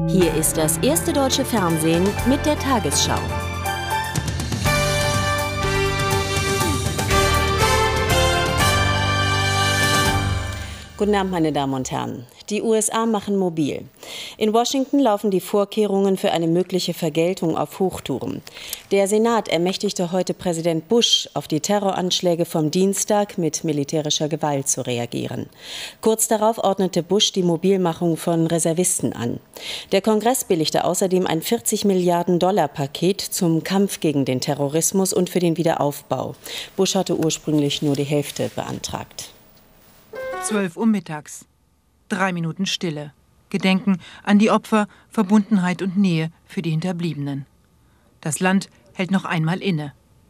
Hier ist das erste deutsche Fernsehen mit der Tagesschau. Guten Abend, meine Damen und Herren. Die USA machen mobil. In Washington laufen die Vorkehrungen für eine mögliche Vergeltung auf Hochtouren. Der Senat ermächtigte heute Präsident Bush, auf die Terroranschläge vom Dienstag mit militärischer Gewalt zu reagieren. Kurz darauf ordnete Bush die Mobilmachung von Reservisten an. Der Kongress billigte außerdem ein 40 Milliarden $ Paket zum Kampf gegen den Terrorismus und für den Wiederaufbau. Bush hatte ursprünglich nur die Hälfte beantragt. 12 Uhr mittags. 3 Minuten Stille. Gedenken an die Opfer, Verbundenheit und Nähe für die Hinterbliebenen. Das Land hält noch einmal inne.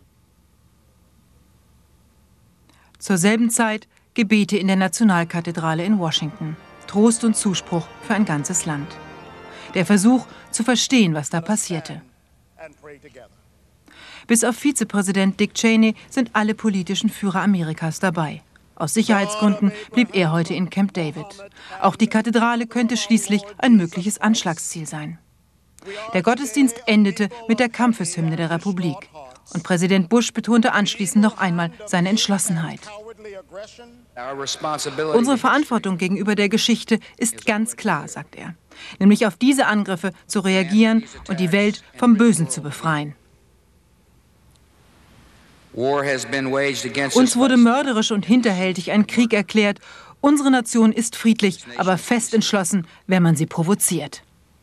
Zur selben Zeit Gebete in der Nationalkathedrale in Washington. Trost und Zuspruch für ein ganzes Land. Der Versuch, zu verstehen, was da passierte. Bis auf Vizepräsident Dick Cheney sind alle politischen Führer Amerikas dabei. Aus Sicherheitsgründen blieb er heute in Camp David. Auch die Kathedrale könnte schließlich ein mögliches Anschlagsziel sein. Der Gottesdienst endete mit der Kampfeshymne der Republik. Und Präsident Bush betonte anschließend noch einmal seine Entschlossenheit. Unsere Verantwortung gegenüber der Geschichte ist ganz klar, sagt er. Nämlich auf diese Angriffe zu reagieren und die Welt vom Bösen zu befreien. Uns wurde mörderisch und hinterhältig ein Krieg erklärt. Unsere Nation ist friedlich, aber fest entschlossen, wenn man sie provoziert.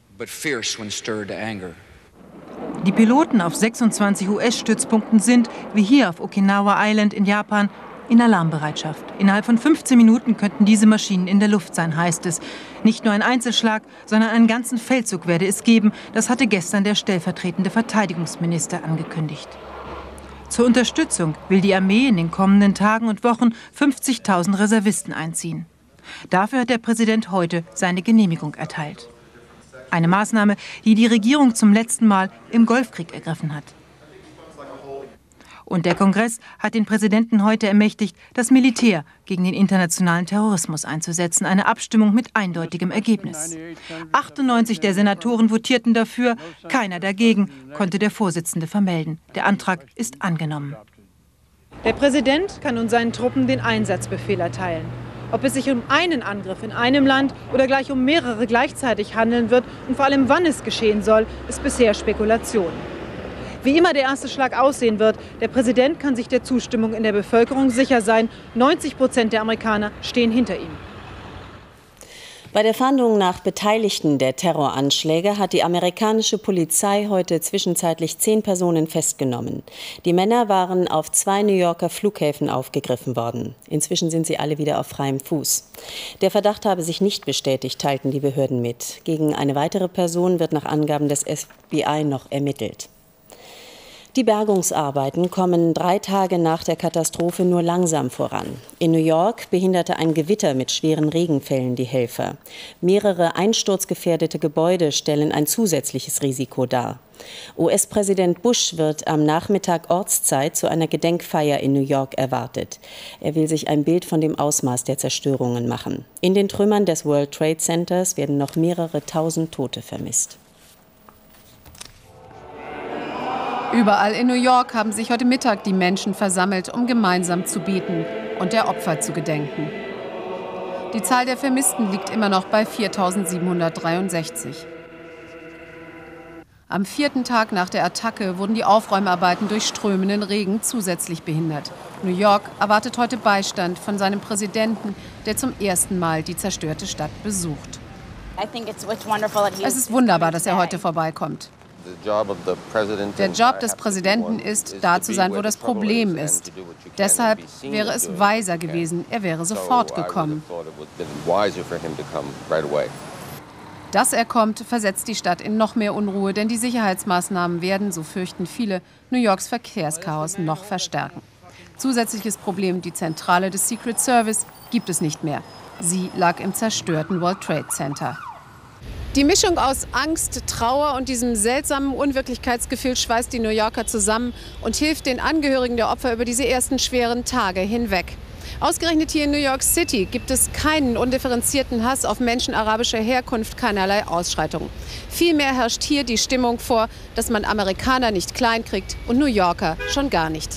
Die Piloten auf 26 US-Stützpunkten sind, wie hier auf Okinawa Island in Japan, in Alarmbereitschaft. Innerhalb von 15 Minuten könnten diese Maschinen in der Luft sein, heißt es. Nicht nur ein Einzelschlag, sondern einen ganzen Feldzug werde es geben. Das hatte gestern der stellvertretende Verteidigungsminister angekündigt. Zur Unterstützung will die Armee in den kommenden Tagen und Wochen 50.000 Reservisten einziehen. Dafür hat der Präsident heute seine Genehmigung erteilt. Eine Maßnahme, die die Regierung zum letzten Mal im Golfkrieg ergriffen hat. Und der Kongress hat den Präsidenten heute ermächtigt, das Militär gegen den internationalen Terrorismus einzusetzen. Eine Abstimmung mit eindeutigem Ergebnis. 98 der Senatoren votierten dafür, keiner dagegen, konnte der Vorsitzende vermelden. Der Antrag ist angenommen. Der Präsident kann nun seinen Truppen den Einsatzbefehl erteilen. Ob es sich um einen Angriff in einem Land oder gleich um mehrere gleichzeitig handeln wird und vor allem wann es geschehen soll, ist bisher Spekulation. Wie immer der erste Schlag aussehen wird, der Präsident kann sich der Zustimmung in der Bevölkerung sicher sein. 90% der Amerikaner stehen hinter ihm. Bei der Fahndung nach Beteiligten der Terroranschläge hat die amerikanische Polizei heute zwischenzeitlich 10 Personen festgenommen. Die Männer waren auf 2 New Yorker Flughäfen aufgegriffen worden. Inzwischen sind sie alle wieder auf freiem Fuß. Der Verdacht habe sich nicht bestätigt, teilten die Behörden mit. Gegen eine weitere Person wird nach Angaben des FBI noch ermittelt. Die Bergungsarbeiten kommen 3 Tage nach der Katastrophe nur langsam voran. In New York behinderte ein Gewitter mit schweren Regenfällen die Helfer. Mehrere einsturzgefährdete Gebäude stellen ein zusätzliches Risiko dar. US-Präsident Bush wird am Nachmittag Ortszeit zu einer Gedenkfeier in New York erwartet. Er will sich ein Bild von dem Ausmaß der Zerstörungen machen. In den Trümmern des World Trade Centers werden noch mehrere tausend Tote vermisst. Überall in New York haben sich heute Mittag die Menschen versammelt, um gemeinsam zu beten und der Opfer zu gedenken. Die Zahl der Vermissten liegt immer noch bei 4.763. Am 4. Tag nach der Attacke wurden die Aufräumarbeiten durch strömenden Regen zusätzlich behindert. New York erwartet heute Beistand von seinem Präsidenten, der zum ersten Mal die zerstörte Stadt besucht. Es ist wunderbar, dass er heute vorbeikommt. Der Job des Präsidenten ist, da zu sein, wo das Problem ist. Deshalb wäre es weiser gewesen, er wäre sofort gekommen. Dass er kommt, versetzt die Stadt in noch mehr Unruhe, denn die Sicherheitsmaßnahmen werden, so fürchten viele, New Yorks Verkehrschaos noch verstärken. Zusätzliches Problem, die Zentrale des Secret Service gibt es nicht mehr. Sie lag im zerstörten World Trade Center. Die Mischung aus Angst, Trauer und diesem seltsamen Unwirklichkeitsgefühl schweißt die New Yorker zusammen und hilft den Angehörigen der Opfer über diese ersten schweren Tage hinweg. Ausgerechnet hier in New York City gibt es keinen undifferenzierten Hass auf Menschen arabischer Herkunft, keinerlei Ausschreitungen. Vielmehr herrscht hier die Stimmung vor, dass man Amerikaner nicht kleinkriegt und New Yorker schon gar nicht.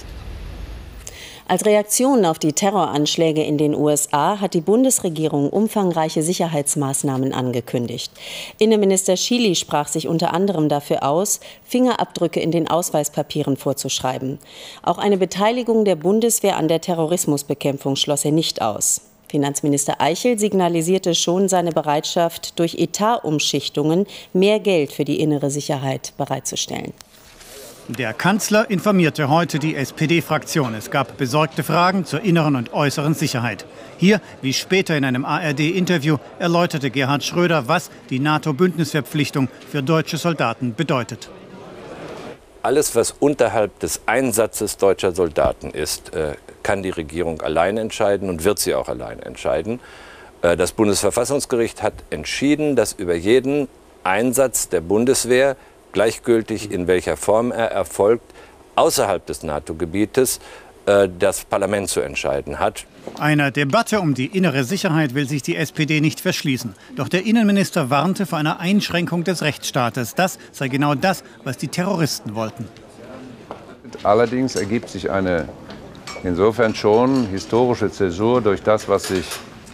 Als Reaktion auf die Terroranschläge in den USA hat die Bundesregierung umfangreiche Sicherheitsmaßnahmen angekündigt. Innenminister Chili sprach sich unter anderem dafür aus, Fingerabdrücke in den Ausweispapieren vorzuschreiben. Auch eine Beteiligung der Bundeswehr an der Terrorismusbekämpfung schloss er nicht aus. Finanzminister Eichel signalisierte schon seine Bereitschaft, durch Etatumschichtungen mehr Geld für die innere Sicherheit bereitzustellen. Der Kanzler informierte heute die SPD-Fraktion. Es gab besorgte Fragen zur inneren und äußeren Sicherheit. Hier, wie später in einem ARD-Interview, erläuterte Gerhard Schröder, was die NATO-Bündnisverpflichtung für deutsche Soldaten bedeutet. Alles, was unterhalb des Einsatzes deutscher Soldaten ist, kann die Regierung allein entscheiden und wird sie auch allein entscheiden. Das Bundesverfassungsgericht hat entschieden, dass über jeden Einsatz der Bundeswehr, gleichgültig in welcher Form er erfolgt, außerhalb des NATO-Gebietes das Parlament zu entscheiden hat. Einer Debatte um die innere Sicherheit will sich die SPD nicht verschließen. Doch der Innenminister warnte vor einer Einschränkung des Rechtsstaates. Das sei genau das, was die Terroristen wollten. Allerdings ergibt sich eine insofern schon historische Zäsur durch das, was sich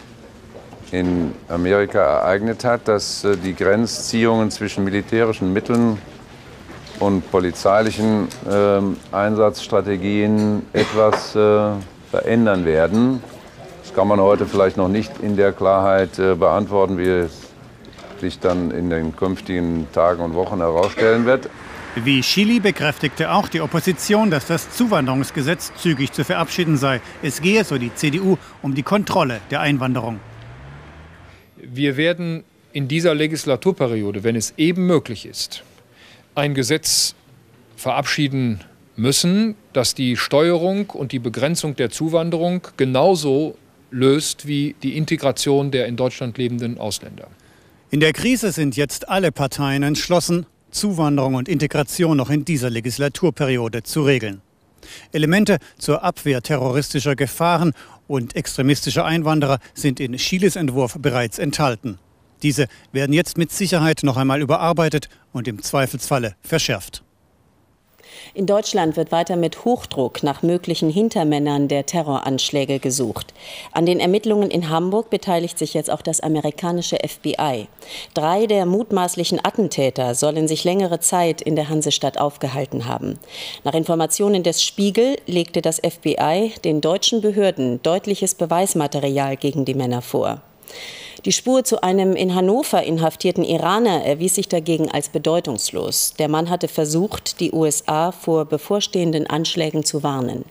in Amerika ereignet hat, dass die Grenzziehungen zwischen militärischen Mitteln und polizeilichen Einsatzstrategien etwas verändern werden. Das kann man heute vielleicht noch nicht in der Klarheit beantworten, wie es sich dann in den künftigen Tagen und Wochen herausstellen wird. Wie Chili bekräftigte auch die Opposition, dass das Zuwanderungsgesetz zügig zu verabschieden sei. Es gehe, so die CDU, um die Kontrolle der Einwanderung. Wir werden in dieser Legislaturperiode, wenn es eben möglich ist, ein Gesetz verabschieden müssen, das die Steuerung und die Begrenzung der Zuwanderung genauso löst wie die Integration der in Deutschland lebenden Ausländer. In der Krise sind jetzt alle Parteien entschlossen, Zuwanderung und Integration noch in dieser Legislaturperiode zu regeln. Elemente zur Abwehr terroristischer Gefahren und extremistischer Einwanderer sind in Chilis Entwurf bereits enthalten. Diese werden jetzt mit Sicherheit noch einmal überarbeitet und im Zweifelsfalle verschärft. In Deutschland wird weiter mit Hochdruck nach möglichen Hintermännern der Terroranschläge gesucht. An den Ermittlungen in Hamburg beteiligt sich jetzt auch das amerikanische FBI. 3 der mutmaßlichen Attentäter sollen sich längere Zeit in der Hansestadt aufgehalten haben. Nach Informationen des Spiegel legte das FBI den deutschen Behörden deutliches Beweismaterial gegen die Männer vor. Die Spur zu einem in Hannover inhaftierten Iraner erwies sich dagegen als bedeutungslos. Der Mann hatte versucht, die USA vor bevorstehenden Anschlägen zu warnen.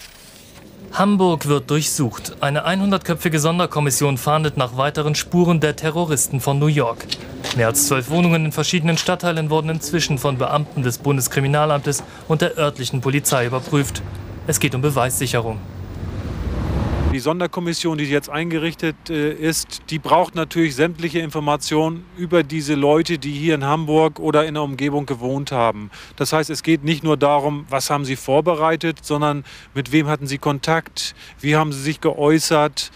Hamburg wird durchsucht. Eine 100-köpfige Sonderkommission fahndet nach weiteren Spuren der Terroristen von New York. Mehr als 12 Wohnungen in verschiedenen Stadtteilen wurden inzwischen von Beamten des Bundeskriminalamtes und der örtlichen Polizei überprüft. Es geht um Beweissicherung. Die Sonderkommission, die jetzt eingerichtet ist, die braucht natürlich sämtliche Informationen über diese Leute, die hier in Hamburg oder in der Umgebung gewohnt haben. Das heißt, es geht nicht nur darum, was haben sie vorbereitet, sondern mit wem hatten sie Kontakt, wie haben sie sich geäußert,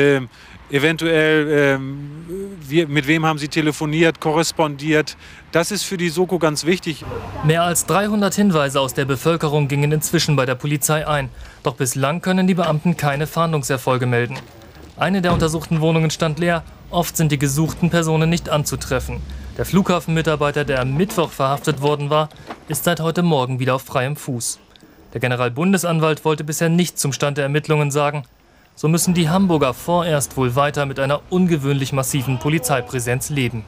eventuell mit wem haben sie telefoniert, korrespondiert. Das ist für die Soko ganz wichtig. Mehr als 300 Hinweise aus der Bevölkerung gingen inzwischen bei der Polizei ein. Doch bislang können die Beamten keine Fahndungserfolge melden. Eine der untersuchten Wohnungen stand leer. Oft sind die gesuchten Personen nicht anzutreffen. Der Flughafenmitarbeiter, der am Mittwoch verhaftet worden war, ist seit heute Morgen wieder auf freiem Fuß. Der Generalbundesanwalt wollte bisher nichts zum Stand der Ermittlungen sagen. So müssen die Hamburger vorerst wohl weiter mit einer ungewöhnlich massiven Polizeipräsenz leben.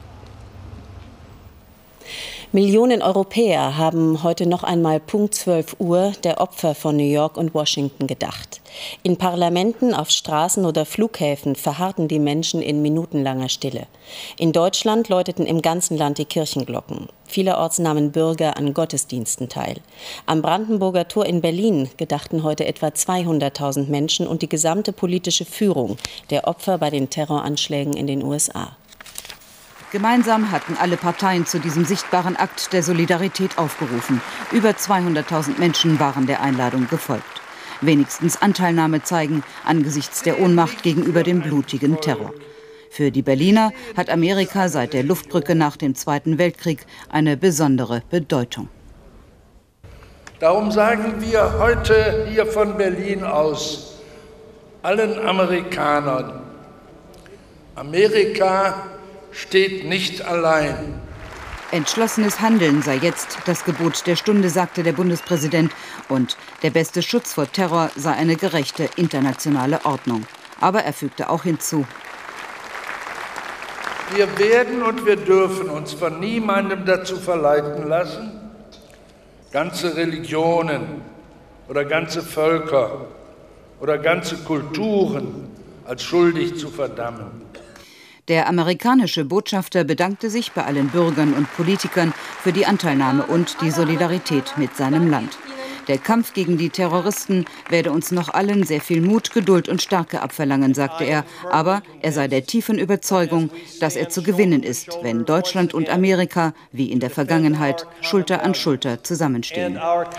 Millionen Europäer haben heute noch einmal Punkt 12 Uhr der Opfer von New York und Washington gedacht. In Parlamenten, auf Straßen oder Flughäfen verharrten die Menschen in minutenlanger Stille. In Deutschland läuteten im ganzen Land die Kirchenglocken. Vielerorts nahmen Bürger an Gottesdiensten teil. Am Brandenburger Tor in Berlin gedachten heute etwa 200.000 Menschen und die gesamte politische Führung der Opfer bei den Terroranschlägen in den USA. Gemeinsam hatten alle Parteien zu diesem sichtbaren Akt der Solidarität aufgerufen. Über 200.000 Menschen waren der Einladung gefolgt. wenigstens Anteilnahme zeigen angesichts der Ohnmacht gegenüber dem blutigen Terror. Für die Berliner hat Amerika seit der Luftbrücke nach dem Zweiten Weltkrieg eine besondere Bedeutung. Darum sagen wir heute hier von Berlin aus allen Amerikanern: Amerika steht nicht allein. Entschlossenes Handeln sei jetzt das Gebot der Stunde, sagte der Bundespräsident. Und der beste Schutz vor Terror sei eine gerechte internationale Ordnung. Aber er fügte auch hinzu: Wir werden und wir dürfen uns von niemandem dazu verleiten lassen, ganze Religionen oder ganze Völker oder ganze Kulturen als schuldig zu verdammen. Der amerikanische Botschafter bedankte sich bei allen Bürgern und Politikern für die Anteilnahme und die Solidarität mit seinem Land. Der Kampf gegen die Terroristen werde uns noch allen sehr viel Mut, Geduld und Stärke abverlangen, sagte er. Aber er sei der tiefen Überzeugung, dass er zu gewinnen ist, wenn Deutschland und Amerika, wie in der Vergangenheit, Schulter an Schulter zusammenstehen.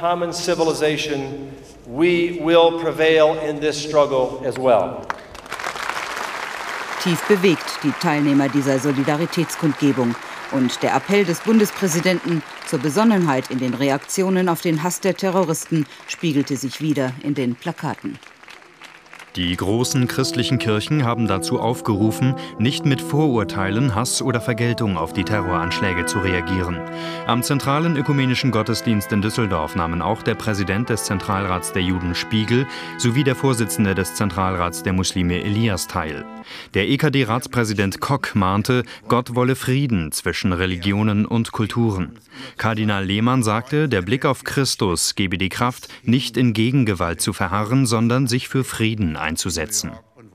Tief bewegt die Teilnehmer dieser Solidaritätskundgebung. Und der Appell des Bundespräsidenten zur Besonnenheit in den Reaktionen auf den Hass der Terroristen spiegelte sich wieder in den Plakaten. Die großen christlichen Kirchen haben dazu aufgerufen, nicht mit Vorurteilen, Hass oder Vergeltung auf die Terroranschläge zu reagieren. Am zentralen ökumenischen Gottesdienst in Düsseldorf nahmen auch der Präsident des Zentralrats der Juden Spiegel sowie der Vorsitzende des Zentralrats der Muslime Elias teil. Der EKD-Ratspräsident Kok mahnte, Gott wolle Frieden zwischen Religionen und Kulturen. Kardinal Lehmann sagte, der Blick auf Christus gebe die Kraft, nicht in Gegengewalt zu verharren, sondern sich für Frieden einzusetzen.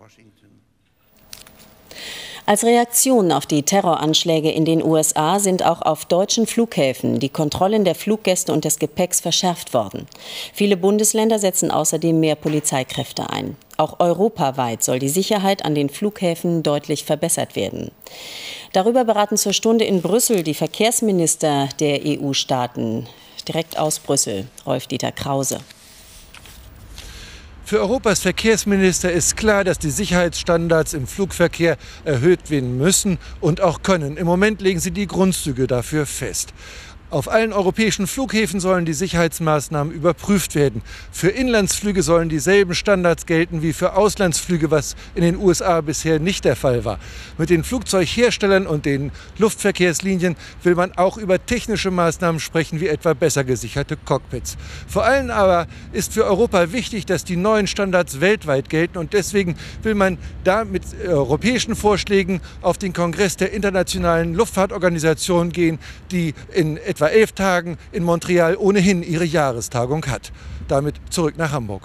Als Reaktion auf die Terroranschläge in den USA sind auch auf deutschen Flughäfen die Kontrollen der Fluggäste und des Gepäcks verschärft worden. Viele Bundesländer setzen außerdem mehr Polizeikräfte ein. Auch europaweit soll die Sicherheit an den Flughäfen deutlich verbessert werden. Darüber beraten zur Stunde in Brüssel die Verkehrsminister der EU-Staaten. Direkt aus Brüssel, Rolf-Dieter Krause. Für Europas Verkehrsminister ist klar, dass die Sicherheitsstandards im Flugverkehr erhöht werden müssen und auch können. Im Moment legen sie die Grundzüge dafür fest. Auf allen europäischen Flughäfen sollen die Sicherheitsmaßnahmen überprüft werden. Für Inlandsflüge sollen dieselben Standards gelten wie für Auslandsflüge, was in den USA bisher nicht der Fall war. Mit den Flugzeugherstellern und den Luftverkehrslinien will man auch über technische Maßnahmen sprechen, wie etwa besser gesicherte Cockpits. Vor allem aber ist für Europa wichtig, dass die neuen Standards weltweit gelten, und deswegen will man da mit europäischen Vorschlägen auf den Kongress der Internationalen Luftfahrtorganisation gehen, die in etwa 11 Tagen in Montreal ohnehin ihre Jahrestagung hat. Damit zurück nach Hamburg.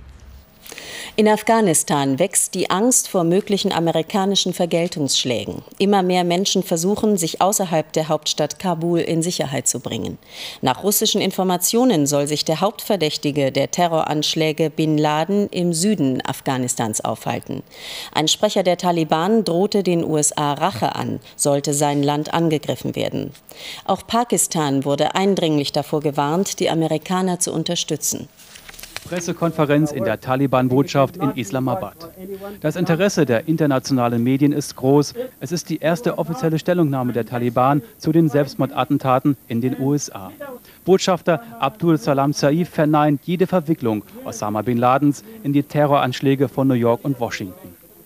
In Afghanistan wächst die Angst vor möglichen amerikanischen Vergeltungsschlägen. Immer mehr Menschen versuchen, sich außerhalb der Hauptstadt Kabul in Sicherheit zu bringen. Nach russischen Informationen soll sich der Hauptverdächtige der Terroranschläge Bin Laden im Süden Afghanistans aufhalten. Ein Sprecher der Taliban drohte den USA Rache an, sollte sein Land angegriffen werden. Auch Pakistan wurde eindringlich davor gewarnt, die Amerikaner zu unterstützen. Pressekonferenz in der Taliban-Botschaft in Islamabad. Das Interesse der internationalen Medien ist groß. Es ist die erste offizielle Stellungnahme der Taliban zu den Selbstmordattentaten in den USA. Botschafter Abdul Salam Saif verneint jede Verwicklung Osama Bin Ladens in die Terroranschläge von New York und Washington.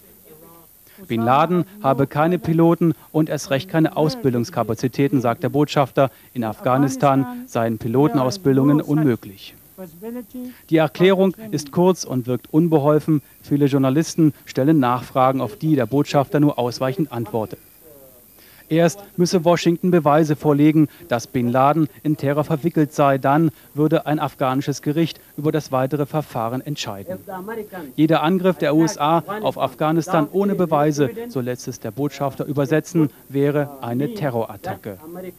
Bin Laden habe keine Piloten und erst recht keine Ausbildungskapazitäten, sagt der Botschafter. In Afghanistan seien Pilotenausbildungen unmöglich. Die Erklärung ist kurz und wirkt unbeholfen. Viele Journalisten stellen Nachfragen, auf die der Botschafter nur ausweichend antwortet. Erst müsse Washington Beweise vorlegen, dass Bin Laden in Terror verwickelt sei. Dann würde ein afghanisches Gericht über das weitere Verfahren entscheiden. Jeder Angriff der USA auf Afghanistan ohne Beweise, so lässt es der Botschafter übersetzen, wäre eine Terrorattacke.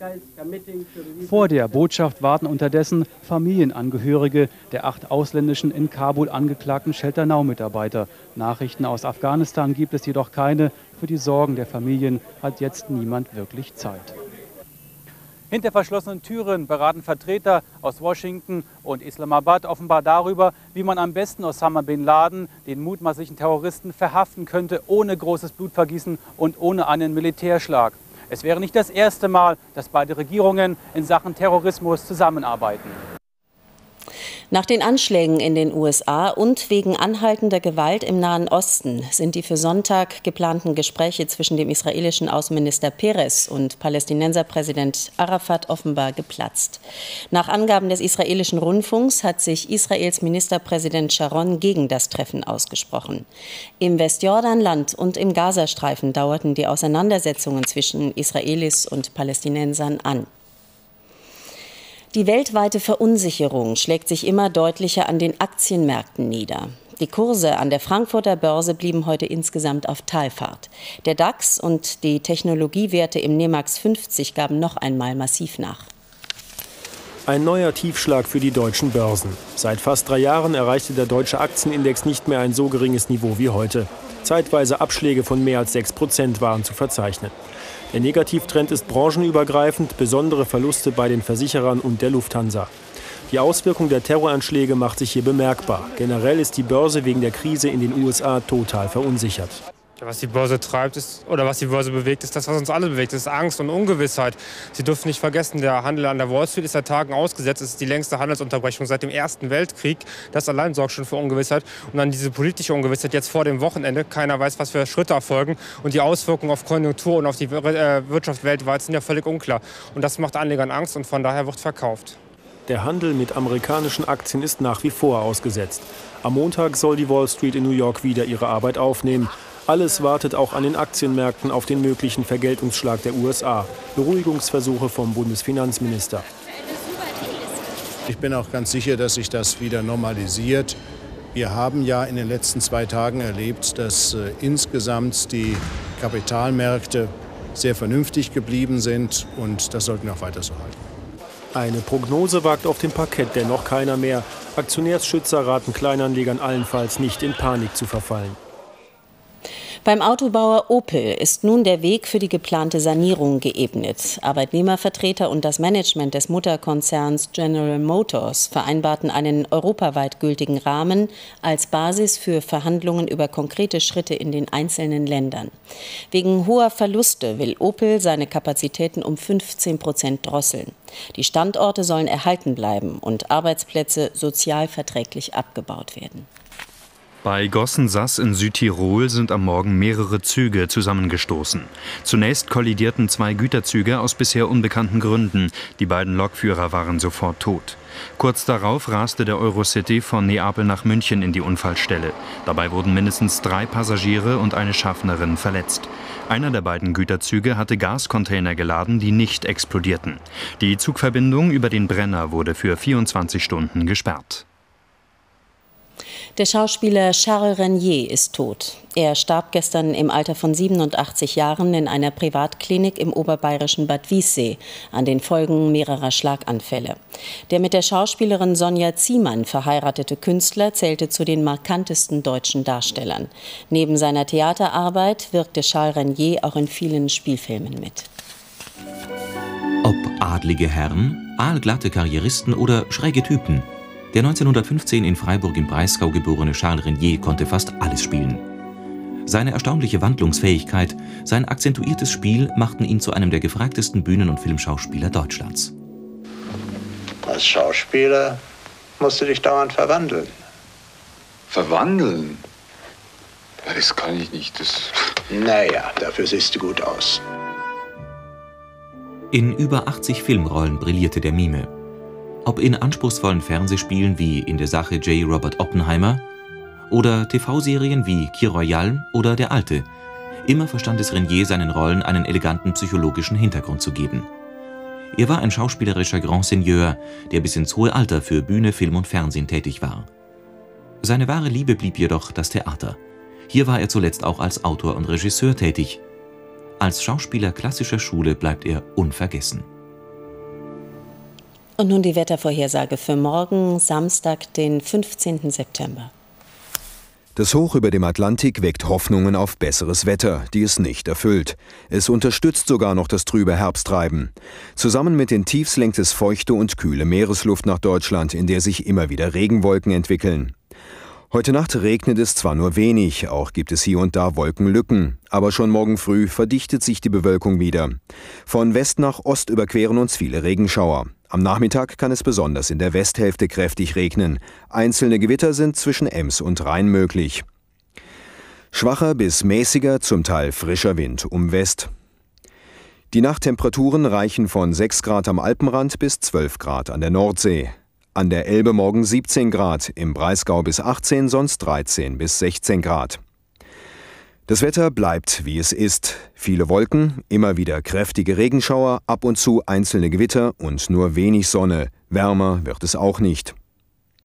Vor der Botschaft warten unterdessen Familienangehörige der 8 ausländischen in Kabul angeklagten Shelter Now-Mitarbeiter. Nachrichten aus Afghanistan gibt es jedoch keine. Für die Sorgen der Familien hat jetzt niemand wirklich Zeit. Hinter verschlossenen Türen beraten Vertreter aus Washington und Islamabad offenbar darüber, wie man am besten Osama bin Laden, den mutmaßlichen Terroristen, verhaften könnte, ohne großes Blutvergießen und ohne einen Militärschlag. Es wäre nicht das erste Mal, dass beide Regierungen in Sachen Terrorismus zusammenarbeiten. Nach den Anschlägen in den USA und wegen anhaltender Gewalt im Nahen Osten sind die für Sonntag geplanten Gespräche zwischen dem israelischen Außenminister Peres und Palästinenserpräsident Arafat offenbar geplatzt. Nach Angaben des israelischen Rundfunks hat sich Israels Ministerpräsident Sharon gegen das Treffen ausgesprochen. Im Westjordanland und im Gazastreifen dauerten die Auseinandersetzungen zwischen Israelis und Palästinensern an. Die weltweite Verunsicherung schlägt sich immer deutlicher an den Aktienmärkten nieder. Die Kurse an der Frankfurter Börse blieben heute insgesamt auf Talfahrt. Der DAX und die Technologiewerte im NEMAX 50 gaben noch einmal massiv nach. Ein neuer Tiefschlag für die deutschen Börsen. Seit fast 3 Jahren erreichte der deutsche Aktienindex nicht mehr ein so geringes Niveau wie heute. Zeitweise Abschläge von mehr als 6% waren zu verzeichnen. Der Negativtrend ist branchenübergreifend, besondere Verluste bei den Versicherern und der Lufthansa. Die Auswirkung der Terroranschläge macht sich hier bemerkbar. Generell ist die Börse wegen der Krise in den USA total verunsichert. Was die Börse treibt oder was die Börse bewegt, ist das, was uns alle bewegt. Das ist Angst und Ungewissheit. Sie dürfen nicht vergessen, der Handel an der Wall Street ist seit Tagen ausgesetzt. Es ist die längste Handelsunterbrechung seit dem Ersten Weltkrieg. Das allein sorgt schon für Ungewissheit. Und dann diese politische Ungewissheit jetzt vor dem Wochenende. Keiner weiß, was für Schritte erfolgen. Und die Auswirkungen auf Konjunktur und auf die Wirtschaft weltweit sind ja völlig unklar. Und das macht Anlegern Angst und von daher wird verkauft. Der Handel mit amerikanischen Aktien ist nach wie vor ausgesetzt. Am Montag soll die Wall Street in New York wieder ihre Arbeit aufnehmen. Alles wartet auch an den Aktienmärkten auf den möglichen Vergeltungsschlag der USA. Beruhigungsversuche vom Bundesfinanzminister. Ich bin auch ganz sicher, dass sich das wieder normalisiert. Wir haben ja in den letzten 2 Tagen erlebt, dass insgesamt die Kapitalmärkte sehr vernünftig geblieben sind. Und das sollten wir auch weiter so halten. Eine Prognose wagt auf dem Parkett dennoch keiner mehr. Aktionärsschützer raten Kleinanlegern allenfalls nicht in Panik zu verfallen. Beim Autobauer Opel ist nun der Weg für die geplante Sanierung geebnet. Arbeitnehmervertreter und das Management des Mutterkonzerns General Motors vereinbarten einen europaweit gültigen Rahmen als Basis für Verhandlungen über konkrete Schritte in den einzelnen Ländern. Wegen hoher Verluste will Opel seine Kapazitäten um 15% drosseln. Die Standorte sollen erhalten bleiben und Arbeitsplätze sozialverträglich abgebaut werden. Bei Gossen-Sass in Südtirol sind am Morgen mehrere Züge zusammengestoßen. Zunächst kollidierten 2 Güterzüge aus bisher unbekannten Gründen. Die beiden Lokführer waren sofort tot. Kurz darauf raste der Eurocity von Neapel nach München in die Unfallstelle. Dabei wurden mindestens 3 Passagiere und eine Schaffnerin verletzt. Einer der beiden Güterzüge hatte Gascontainer geladen, die nicht explodierten. Die Zugverbindung über den Brenner wurde für 24 Stunden gesperrt. Der Schauspieler Charles Renier ist tot. Er starb gestern im Alter von 87 Jahren in einer Privatklinik im oberbayerischen Bad Wiessee an den Folgen mehrerer Schlaganfälle. Der mit der Schauspielerin Sonja Ziemann verheiratete Künstler zählte zu den markantesten deutschen Darstellern. Neben seiner Theaterarbeit wirkte Charles Renier auch in vielen Spielfilmen mit. Ob adlige Herren, aalglatte Karrieristen oder schräge Typen. Der 1915 in Freiburg im Breisgau geborene Charles Renier konnte fast alles spielen. Seine erstaunliche Wandlungsfähigkeit, sein akzentuiertes Spiel machten ihn zu einem der gefragtesten Bühnen- und Filmschauspieler Deutschlands. Als Schauspieler musst du dich dauernd verwandeln. Verwandeln? Das kann ich nicht. Naja, dafür siehst du gut aus. In über 80 Filmrollen brillierte der Mime. Ob in anspruchsvollen Fernsehspielen wie In der Sache J. Robert Oppenheimer oder TV-Serien wie Kir Royal oder Der Alte, immer verstand es Renier, seinen Rollen einen eleganten psychologischen Hintergrund zu geben. Er war ein schauspielerischer Grand Seigneur, der bis ins hohe Alter für Bühne, Film und Fernsehen tätig war. Seine wahre Liebe blieb jedoch das Theater. Hier war er zuletzt auch als Autor und Regisseur tätig. Als Schauspieler klassischer Schule bleibt er unvergessen. Und nun die Wettervorhersage für morgen, Samstag, den 15. September. Das Hoch über dem Atlantik weckt Hoffnungen auf besseres Wetter, die es nicht erfüllt. Es unterstützt sogar noch das trübe Herbsttreiben. Zusammen mit den Tiefs lenkt es feuchte und kühle Meeresluft nach Deutschland, in der sich immer wieder Regenwolken entwickeln. Heute Nacht regnet es zwar nur wenig, auch gibt es hier und da Wolkenlücken. Aber schon morgen früh verdichtet sich die Bewölkung wieder. Von West nach Ost überqueren uns viele Regenschauer. Am Nachmittag kann es besonders in der Westhälfte kräftig regnen. Einzelne Gewitter sind zwischen Ems und Rhein möglich. Schwacher bis mäßiger, zum Teil frischer Wind um West. Die Nachttemperaturen reichen von 6 Grad am Alpenrand bis 12 Grad an der Nordsee. An der Elbe morgen 17 Grad, im Breisgau bis 18, sonst 13 bis 16 Grad. Das Wetter bleibt, wie es ist. Viele Wolken, immer wieder kräftige Regenschauer, ab und zu einzelne Gewitter und nur wenig Sonne. Wärmer wird es auch nicht.